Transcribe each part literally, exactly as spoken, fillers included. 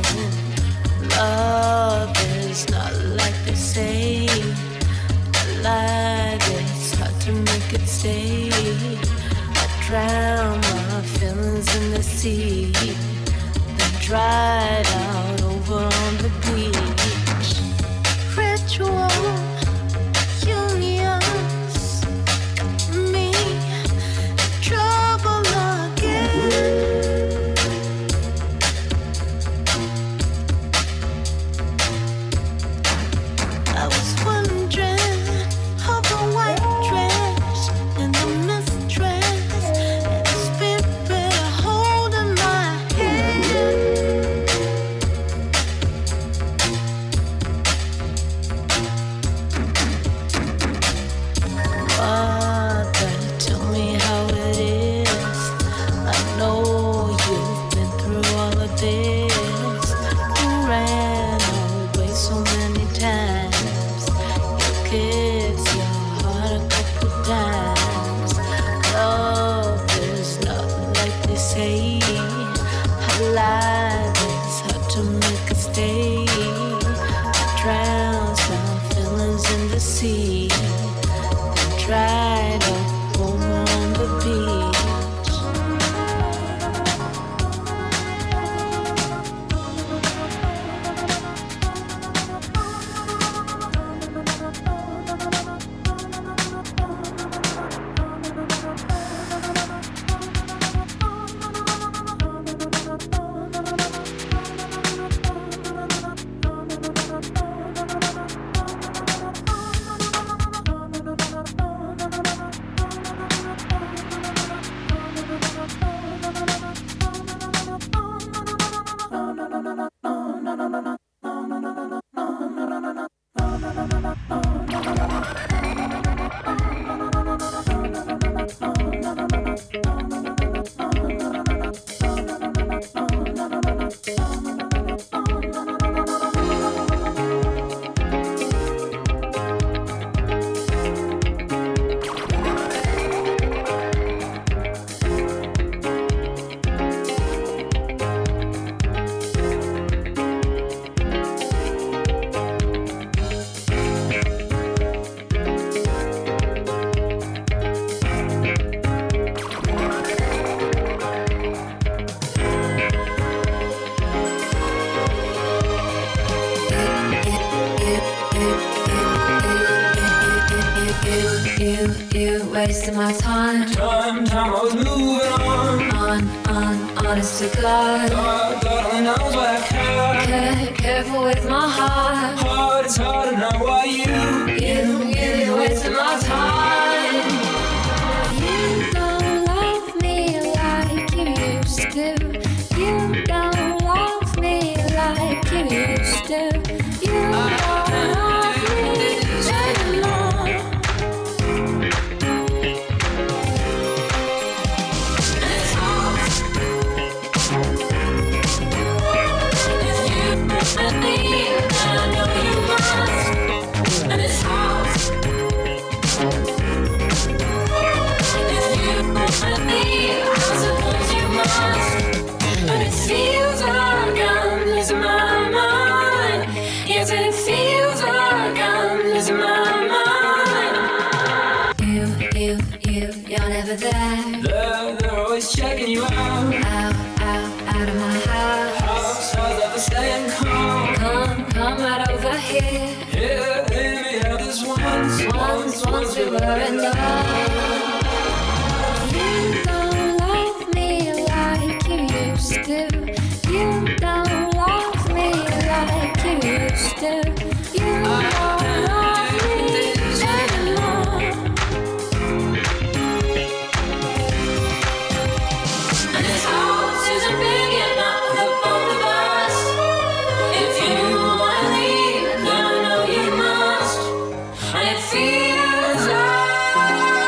Love is not like they say. Alive, it's hard to make it stay. I drown my feelings in the sea, then dried out over on the beach. Ritual unions got me in trouble again. I was wondering of the white dress and the mistress and the spirit holding my hand. What, better tell me how it is. I know you've been through all of this. You ran away so many times. Your kids, your heart a couple times. Love is not like they say. Alive is hard to make it stay. I drown my feelings in the sea, then dried up over on the beach. Wasting my time, Time, time, I was moving on. on, on, honest to God. God, God only knows what I care. Care, careful with my heart. Hard, it's hard to know why you. You, you, you're wasting my time. You don't love me like you used to. You don't love me like you used to. You don't love me anymore. There. They're, they're always checking you out. Out, out, out of my house. House, how's that for staying calm? Come, come right over here. Yeah, baby, had this once, Once, once we were in love. You don't love me like you used to. You don't love me like you used to. You don't love me anymore. feels like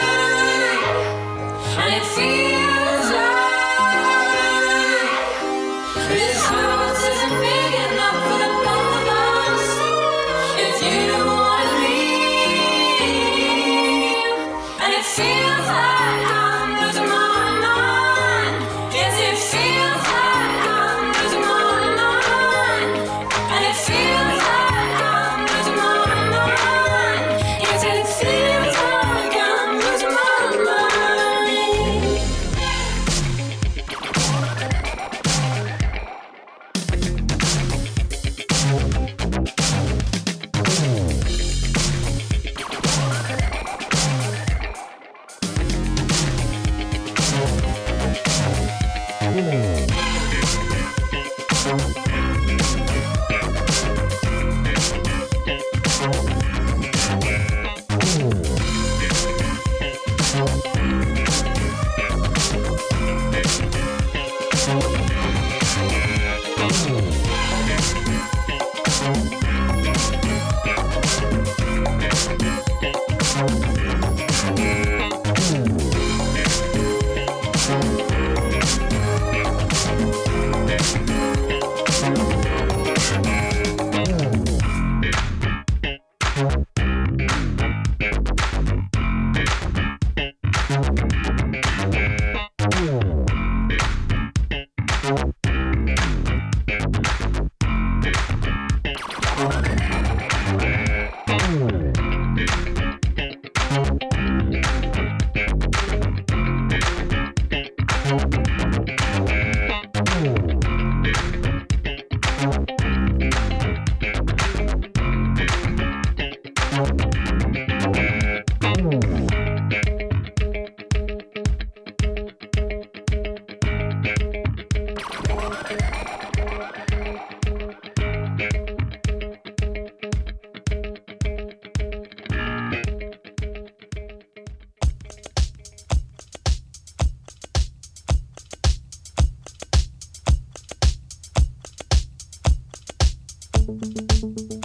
Thank you.